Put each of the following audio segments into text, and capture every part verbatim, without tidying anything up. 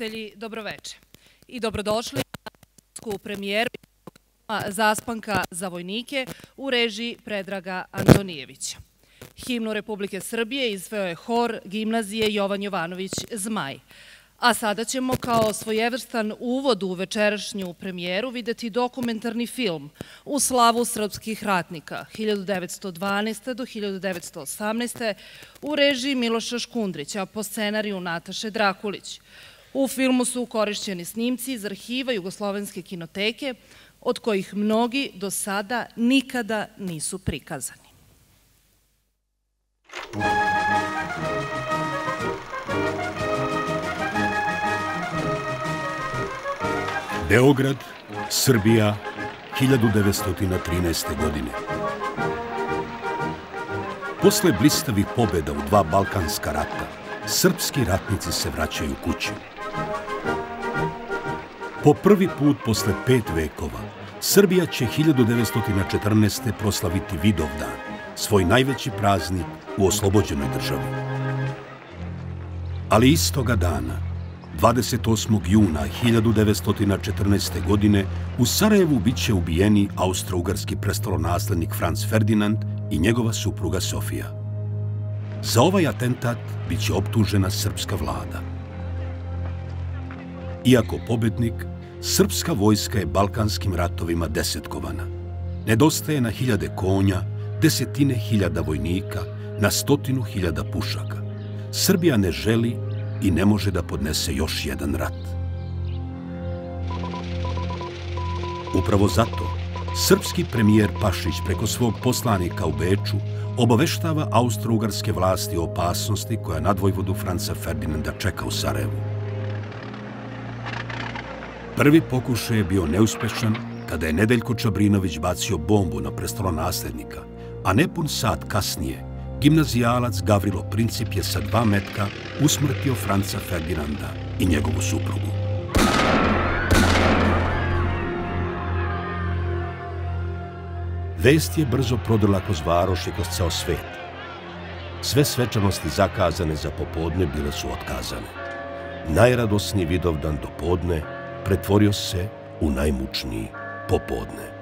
gledatelji, dobroveče i dobrodošli na premijeru Zaspanka za vojnike u režiji Predraga Antonijevića. Himnu Republike Srbije izveo je hor gimnazije Jovan Jovanović Zmaj. A sada ćemo kao svojevrstan uvod u večerašnju premijeru videti dokumentarni film u slavu srpskih ratnika hiljadu devetsto dvanaeste. do hiljadu devetsto osamnaeste. u režiji Miloša Škundrića po scenariju Nataše Drakulić. U filmu su korišćeni snimci iz arhiva Jugoslovenske kinoteke, od kojih mnogi do sada nikada nisu prikazani. Beograd, Srbija, hiljadu devetsto trinaeste. godine. Posle blistavih pobjeda u dva balkanska rata, srpski ratnici se vraćaju kući. Po prvi put posle pet vekova, Srbija će hiljadu devetsto četrnaeste. proslaviti Vidovdan, svoj najveći praznik u oslobođenoj državi. Ali istoga dana, dvadeset osmog juna hiljadu devetsto četrnaeste. godine, u Sarajevu bit će ubijeni austro-ugarski prestolonaslednik Franz Ferdinand i njegova supruga Sofija. Za ovaj atentat bit će optužena srpska vlada. Iako pobednik, srpska vojska je balkanskim ratovima desetkovana. Nedostaje na hiljade konja, desetine hiljada vojnika, na stotinu hiljada pušaka. Srbija ne želi i ne može da podnese još jedan rat. Upravo zato, srpski premijer Pašić preko svog poslanika u Beču obaveštava austro-ugarske vlasti o opasnosti koja nadvojvodu Franca Ferdinanda čeka u Sarajevu. Prvi pokušaj je bio neuspešan kada je Nedeljko Čabrinović bacio bombu na prestolonaslednika, a nepun sat kasnije gimnazijalac Gavrilo Princip je sa dva metka usmrtio Franca Ferdinanda i njegovu suprugu. Vest je brzo prodrla kroz varoš i kroz ceo svet. Sve svečanosti zakazane za popodne bile su otkazane. Najradosniji Vidovdan do podne pretvorio se u najmučniji popodne.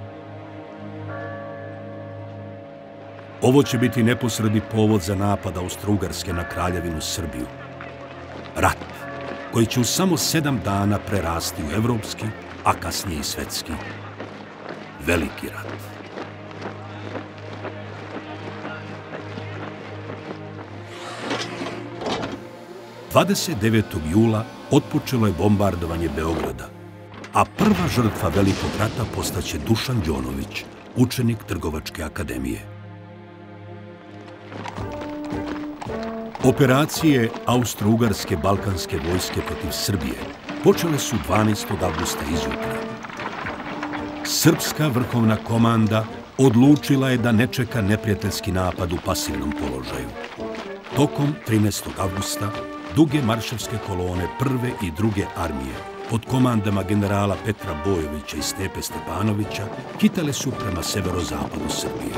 Ovo će biti neposredni povod za napad Austro-Ugarske na Kraljevinu Srbiju. Rat koji će u samo sedam dana prerasti u evropski, a kasnije i svetski. Veliki rat. dvadeset devetog jula otpočelo je bombardovanje Beograda, a prva žrtva velikog rata postaće Dušan Đonović, učenik Trgovačke akademije. Operacije Austro-Ugarske balkanske vojske protiv Srbije počele su dvanaestog avgusta izjutra. Srpska vrhovna komanda odlučila je da ne čeka neprijateljski napad u pasivnom položaju. Tokom trinaestog avgusta duge maršavske kolone prve i druge armije pod komandama generala Petra Bojovića i Stepe Stepanovića hitale su prema severozapadu Srbije.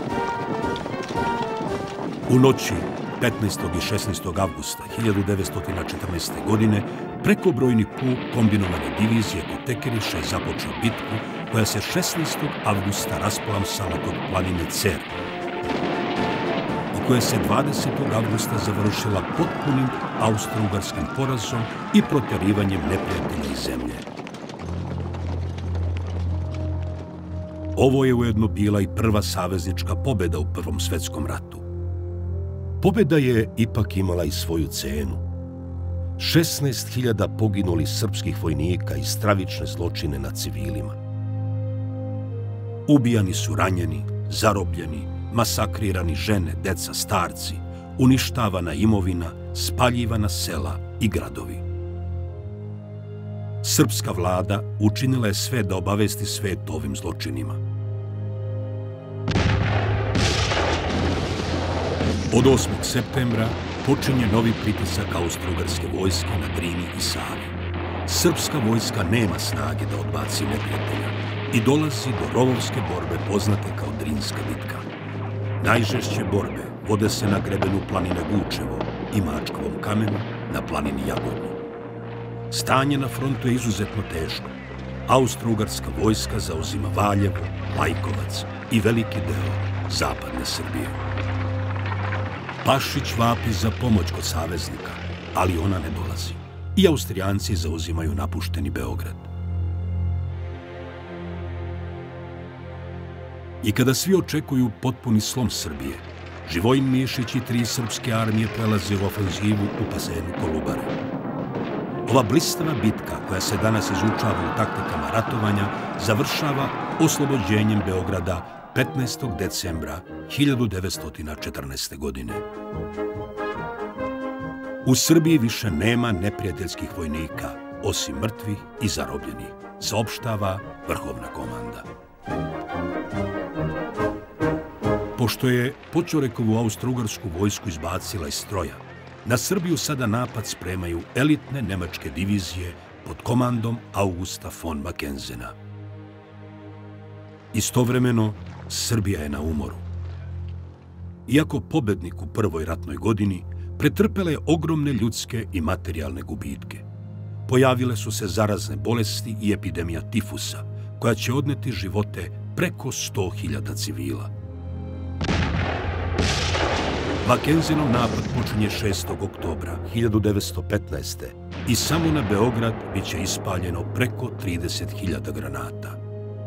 U noći petnaestog i šesnaestog avgusta hiljadu devetsto četrnaeste. godine prekobrojni puk kombinovane divizije kod Tekeriša je započeo bitku koja se šesnaestog avgusta rasplamsala kod planine Cer i koja se dvadesetog avgusta završila potpunim austro-ugarskim porazom i proterivanjem neprijatelja iz zemlje. Ovo je ujedno bila i prva saveznička pobjeda u Prvom svetskom ratu. Pobjeda je ipak imala i svoju cenu. šesnaest hiljada poginulih srpskih vojnika i stravične zločine nad civilima. Ubijani su ranjeni, zarobljeni, masakrirani žene, deca, starci, uništavana imovina, spaljivana sela i gradovi. Srpska vlada učinila je sve da obavesti svet o ovim zločinima. Od osmog septembra počinje novi pritisak austro-ugarske vojske na Drini i Savi. Srpska vojska nema snage da odbaci neprijatelja i dolazi do rovovske borbe poznate kao Drinska bitka. Najžešće borbe vode se na grebenu planine Vučevo i Mačkovom kamenu na planini Jagodnju. Stanje na frontu je izuzetno teško. Austro-ugarska vojska zauzima Valjevo, Lajkovac i veliki deo zapadne Srbije. Pašić vapi za pomoć kod saveznika, ali ona ne dolazi. I Austrijanci zauzimaju napušteni Beograd. I kada svi očekuju potpuni slom Srbije, Živojin Mišić i tri srpske armije prelaze u ofanzivu u bazenu Kolubare. Ova blistava bitka, koja se danas izučava u taktikama ratovanja, završava oslobođenjem Beograda petnaestog decembra hiljadu devetsto četrnaeste. godine. U Srbiji više nema neprijateljskih vojnika, osim mrtvih i zarobljenih, saopštava vrhovna komanda. Pošto je Počorekovu austro-ugarsku vojsku izbacila iz stroja, na Srbiju sada napad spremaju elitne nemačke divizije pod komandom Augusta von Mackenzena. Istovremeno, Srbija je na umoru. Iako pobednik u prvoj ratnoj godini, pretrpela je ogromne ljudske i materijalne gubitke. Pojavile su se zarazne bolesti i epidemija tifusa, koja će odneti živote preko sto hiljada civila. Mackenzenov napad počinje šestog oktobra hiljadu devetsto petnaeste. i samo na Beograd biće ispaljeno preko trideset hiljada granata.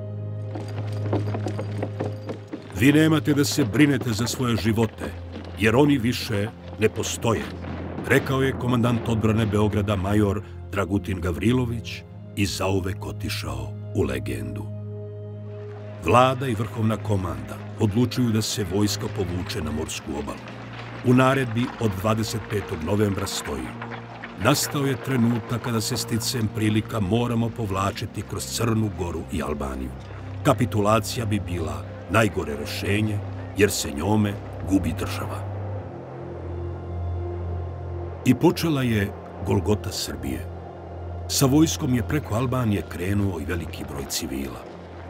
Vi nemate da se brinete za svoje živote, jer oni više ne postoje, rekao je komandant odbrane Beograda major Dragutin Gavrilović i zauvek otišao u legendu. Vlada i vrhovna komanda odlučuju da se vojska povuče na morsku obalu. U naredbi od dvadeset petog novembra stoji: nastao je trenutak kada se sticem prilika moramo povlačiti kroz Crnu Goru i Albaniju. Kapitulacija bi bila najgore rešenje, jer se njome gubi država. I počela je Golgota Srbije. Sa vojskom je preko Albanije krenuo i veliki broj civila.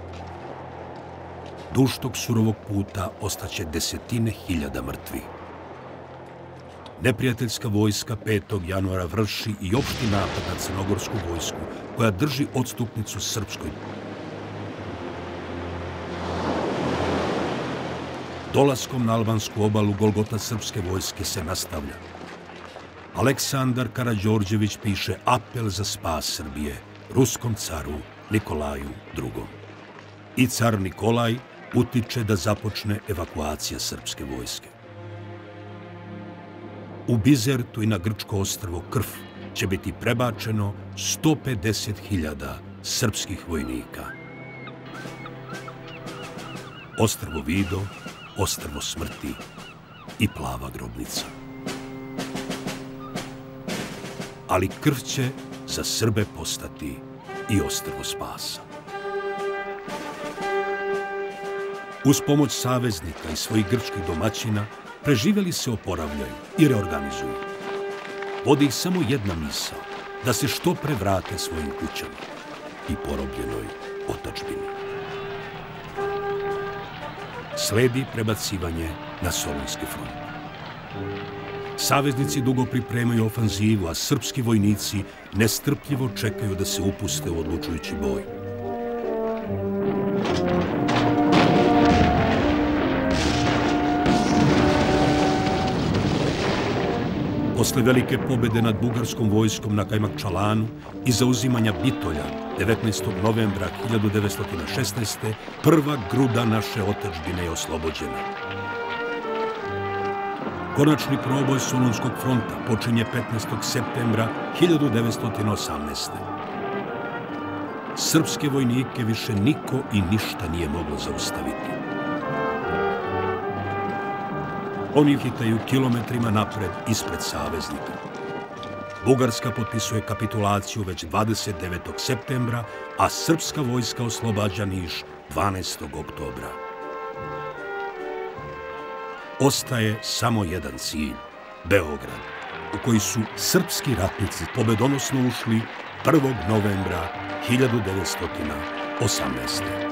Duž tog surovog puta ostaće desetine hiljada mrtvih. Neprijateljska vojska petog januara vrši i opšti napad na crnogorsku vojsku, koja drži odstupnicu srpskoj. Dolaskom na albansku obalu Golgota srpske vojske se nastavlja. Aleksandar Karađorđević piše apel za spas Srbije ruskom caru Nikolaju drugom. I car Nikolaj utiče da započne evakuacija srpske vojske. U Bizertu i na grčko ostrvo Krf će biti prebačeno sto pedeset hiljada srpskih vojnika. Ostrvo Vido, ostrvo smrti i plava grobnica. Ali Krf će za Srbe postati i ostrvo spasa. Uz pomoć saveznika i svojih grčkih domaćina, preživjeli se oporavljaju i reorganizuju. Vodi ih samo jedna misao, da se što pre vrate svojim kućama i porobljenoj otadžbini. Sledi prebacivanje na Solunski front. Saveznici dugo pripremaju ofanzivu, a srpski vojnici nestrpljivo čekaju da se upuste u odlučujući boj. Posle velike pobede nad bugarskom vojskom na Kajmakčalanu i zauzimanja Bitolja devetnaestog novembra hiljadu devetsto šesnaeste. prva gruda naše otadžbine je oslobođena. Konačni proboj Solunskog fronta počinje petnaestog septembra hiljadu devetsto osamnaeste. Srpske vojnike više niko i ništa nije moglo zaustaviti. Oni hitaju kilometrima napred ispred saveznika. Bugarska potpisuje kapitulaciju već dvadeset devetog septembra, a srpska vojska oslobađa Niš dvanaestog oktobra. Ostaje samo jedan cilj, Beograd, u koji su srpski ratnici pobedonosno ušli prvog novembra hiljadu devetsto osamnaeste.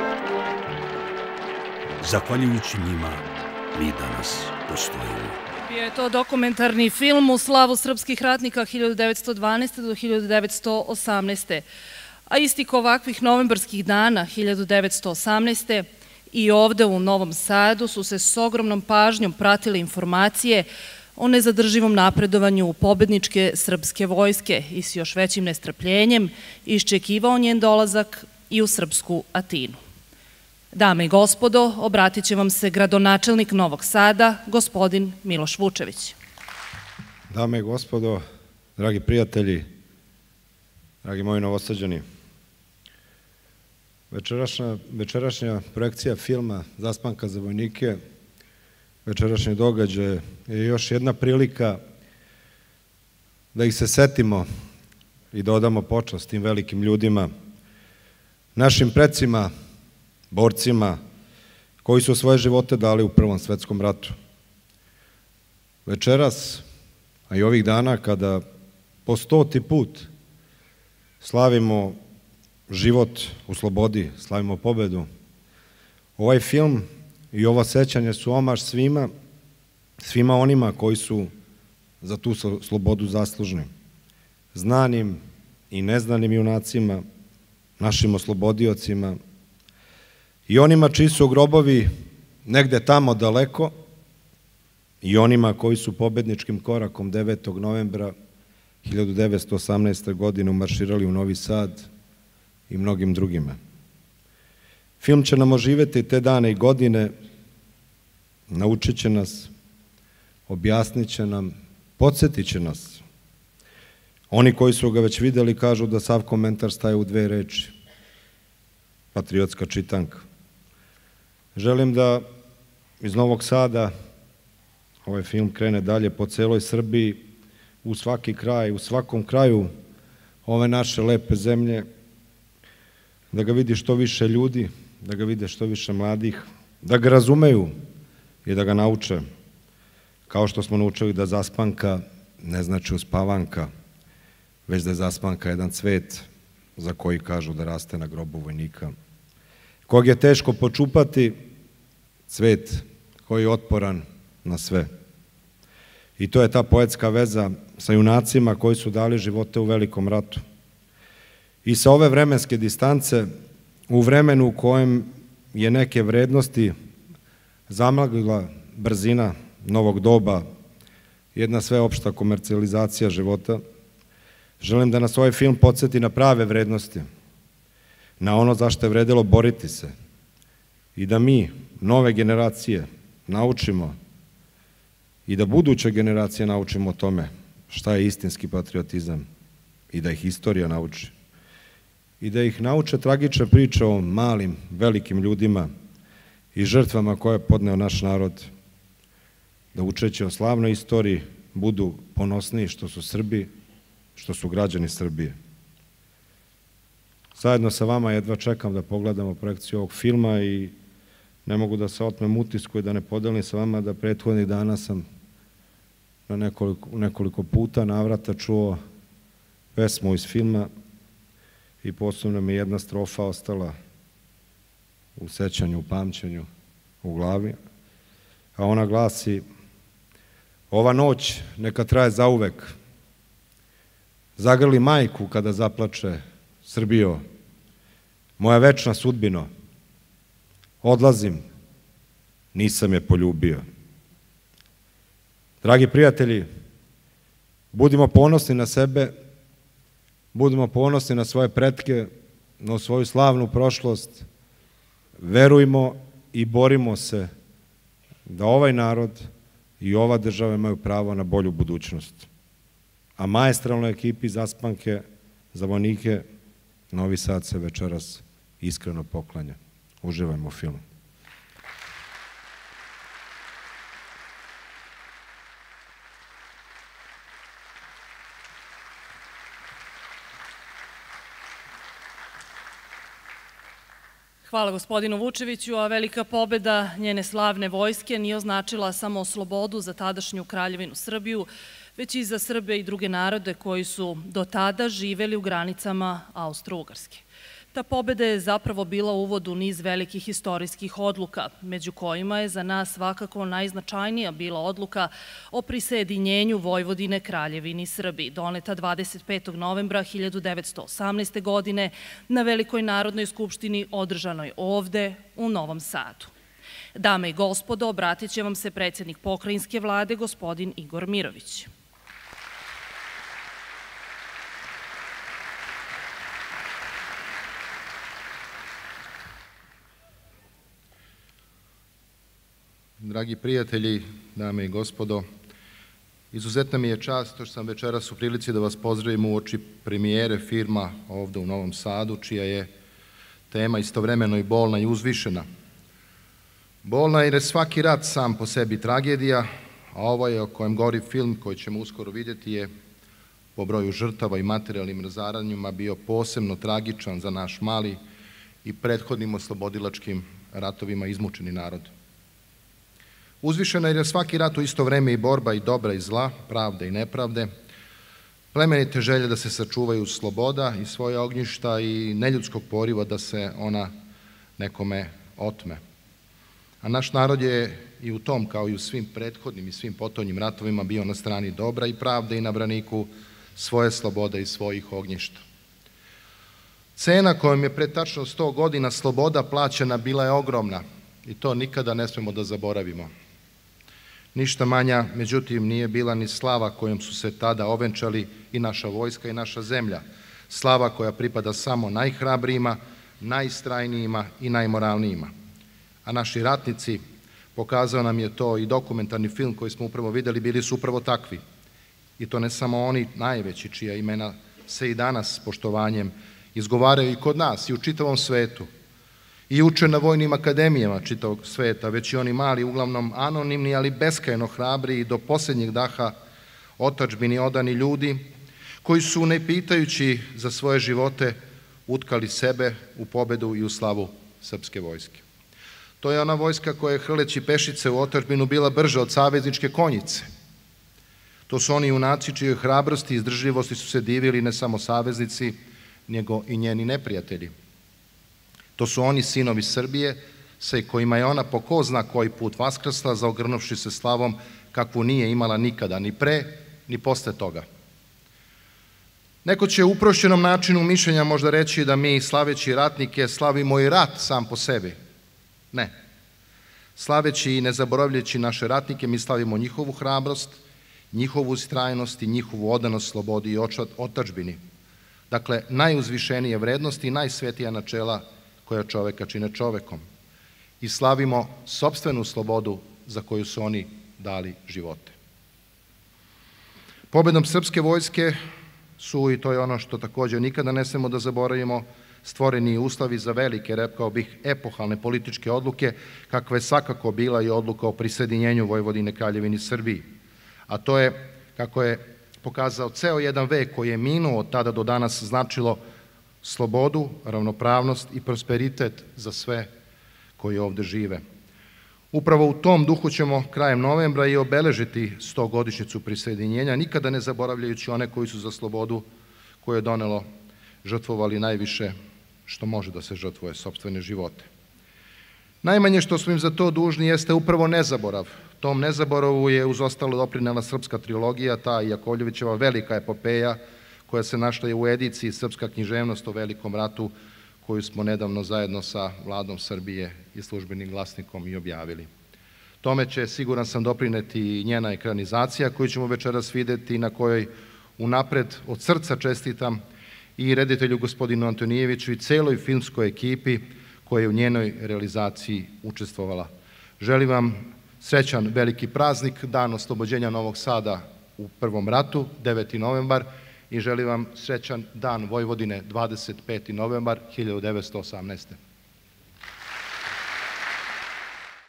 Zahvaljujući njima, mi danas postojimo. Bio je to dokumentarni film u slavu srpskih ratnika hiljadu devetsto dvanaeste. do hiljadu devetsto osamnaeste. A istih ovakvih novembarskih dana hiljadu devetsto osamnaeste. i ovde u Novom Sadu su se s ogromnom pažnjom pratile informacije o nezadrživom napredovanju pobedničke srpske vojske i s još većim nestrpljenjem iščekivao njen dolazak i u srpsku Atinu. Dame i gospodo, obratit će vam se gradonačelnik Novog Sada, gospodin Miloš Vučević. Dame i gospodo, dragi prijatelji, dragi moji Novosađani, večerašnja, večerašnja projekcija filma Zaspanka za vojnike, večerašnji događaj je još jedna prilika da ih se setimo i da odamo počast tim velikim ljudima, našim precima, borcima koji su svoje živote dali u Prvom svetskom ratu. Večeras, a i ovih dana kada po stoti put slavimo život u slobodi, slavimo pobedu, ovaj film i ovo sećanje su omaž svima, svima onima koji su za tu slobodu zaslužni. Znanim i neznanim junacima, našim oslobodiocima i onima čiji su grobovi negde tamo daleko i onima koji su pobedničkim korakom devetog novembra hiljadu devetsto osamnaeste. godine umarširali u Novi Sad i mnogim drugima. Film će nam oživeti te dane i godine, naučit će nas, objasnit će nam, podsjetit će nas. Oni koji su ga već videli kažu da sav komentar staje u dve reči. Patriotska čitanka. Želim da iz Novog Sada ovaj film krene dalje po celoj Srbiji, u svaki kraj, u svakom kraju ove naše lepe zemlje, da ga vidi što više ljudi, da ga vide što više mladih, da ga razumeju i da ga nauče, kao što smo naučili da zaspanka ne znači uspavanka, već da je zaspanka jedan cvet za koji kažu da raste na grobu vojnika, kog je teško počupati, cvet koji je otporan na sve. I to je ta poetska veza sa junacima koji su dali živote u velikom ratu. I sa ove vremenske distance, u vremenu u kojem je neke vrednosti zamaglila brzina novog doba, jedna sveopšta komercijalizacija života, želim da nas ovaj film podsjeti na prave vrednosti, na ono zašto je vredilo boriti se i da mi, nove generacije, naučimo i da buduće generacije naučimo o tome šta je istinski patriotizam i da ih istorija nauči i da ih nauče tragične priče o malim, velikim ljudima i žrtvama koje je podneo naš narod, da učeći o slavnoj istoriji budu ponosniji što su Srbi, što su građani Srbije. Zajedno sa vama jedva čekam da pogledamo projekciju ovog filma i ne mogu da se otmem utisku i da ne podelim sa vama da prethodnih dana sam na nekoliko, nekoliko puta navrata čuo pesmu iz filma i posebno mi je jedna strofa ostala u sećanju, u pamćenju, u glavi, a ona glasi: ova noć neka traje zauvek, zagrli majku kada zaplače, Srbijo, moja večna sudbino, odlazim, nisam je poljubio. Dragi prijatelji, budimo ponosni na sebe, budimo ponosni na svoje pretke, na svoju slavnu prošlost, verujmo i borimo se da ovaj narod i ova država imaju pravo na bolju budućnost. A maestralnoj ekipi Zaspanke za vojnike Novi Sad se večeras iskreno poklanja. Uživajmo u filmu. Hvala gospodinu Vučeviću, a velika pobeda njene slavne vojske nije označila samo slobodu za tadašnju Kraljevinu Srbiju, već i za Srbe i druge narode koji su do tada živeli u granicama Austro-Ugarske. Ta pobeda je zapravo bila uvod u niz velikih istorijskih odluka, među kojima je za nas svakako najznačajnija bila odluka o prisajedinjenju Vojvodine Kraljevini Srbiji, doneta dvadeset petog novembra hiljadu devetsto osamnaeste. godine na Velikoj narodnoj skupštini održanoj ovde u Novom Sadu. Dame i gospodo, obratit će vam se predsjednik pokrajinske vlade, gospodin Igor Mirović. Dragi prijatelji, dame i gospodo, izuzetna mi je čast što sam večeras u prilici da vas pozdravim uoči premijere filma ovde u Novom Sadu, čija je tema istovremeno i bolna i uzvišena. Bolna jer je svaki rat sam po sebi tragedija, a ovaj o kojem govori film koji ćemo uskoro vidjeti je po broju žrtava i materijalnim razaranjima bio posebno tragičan za naš mali i prethodnim oslobodilačkim ratovima izmučeni narod. Uzvišena jer je svaki rat u isto vreme i borba i dobra i zla, pravde i nepravde, plemenite želje da se sačuvaju sloboda i svoje ognjišta i neljudskog poriva da se ona nekome otme. A naš narod je i u tom, kao i u svim prethodnim i svim potonjim ratovima, bio na strani dobra i pravde i na braniku svoje slobode i svojih ognjišta. Cena kojom je pre tačno sto godina sloboda plaćena bila je ogromna i to nikada ne smemo da zaboravimo. Ništa manja, međutim, nije bila ni slava kojom su se tada ovenčali i naša vojska i naša zemlja. Slava koja pripada samo najhrabrijima, najistrajnijima i najmoralnijima. A naši ratnici, pokazao nam je to i dokumentarni film koji smo upravo videli, bili su upravo takvi. I to ne samo oni najveći, čija imena se i danas s poštovanjem izgovaraju i kod nas i u čitavom svetu. I uče na vojnim akademijama čitavog sveta, već i oni mali, uglavnom anonimni, ali beskrajno hrabri i do posljednjeg daha otadžbini odani ljudi, koji su, ne pitajući za svoje živote, utkali sebe u pobedu i u slavu srpske vojske. To je ona vojska koja je hrleći pešice u otadžbinu bila brža od savezničke konjice. To su oni junaci čijoj hrabrosti i izdržljivosti su se divili ne samo saveznici, nego i njeni neprijatelji. To su oni sinovi Srbije, sa kojima je ona po ko zna koji put vaskrsla, zaogrnuvši se slavom kakvu nije imala nikada, ni pre, ni posle toga. Neko će u uprošćenom načinu mišljenja možda reći da mi, slaveći ratnike, slavimo i rat sam po sebi. Ne. Slaveći i ne zaboravljajući naše ratnike, mi slavimo njihovu hrabrost, njihovu ustrajnost i njihovu odanost slobodi i otadžbini. Dakle, najuzvišenije vrednosti i najsvetija načela koja čoveka čine čovekom. I slavimo sopstvenu slobodu za koju su oni dali živote. Pobedom srpske vojske su, i to je ono što također nikada ne smemo da zaboravimo, stvoreni uslovi za velike, rekao bih, epohalne političke odluke, kakva je svakako bila i odluka o prisajedinjenju Vojvodine Kraljevini Srbiji. A to je, kako je pokazao ceo jedan vek koji je minuo od tada do danas, značilo slobodu, ravnopravnost i prosperitet za sve koji ovde žive. Upravo u tom duhu ćemo krajem novembra i obeležiti stogodišnjicu prisajedinjenja, nikada ne zaboravljajući one koji su za slobodu koje je donelo žrtvovali najviše što može da se žrtvuje, sopstvene živote. Najmanje što smo im za to dužni jeste upravo nezaborav. Tom nezaboravu je uz ostalo doprinela srpska trilogija, ta Jakovljevićeva velika epopeja, koja se našla i u ediciji Srpska književnost o Velikom ratu, koju smo nedavno zajedno sa Vladom Srbije i Službenim glasnikom i objavili. Tome će, siguran sam, doprineti i njena ekranizacija koju ćemo večeras videti, na kojoj unapred od srca čestitam i reditelju gospodinu Antonijeviću i celoj filmskoj ekipi koja je u njenoj realizaciji učestvovala. Želim vam srećan veliki praznik, dan oslobođenja Novog Sada u Prvom ratu, deveti novembar, i želim vam srećan dan Vojvodine, dvadeset peti novembar hiljadu devetsto osamnaeste.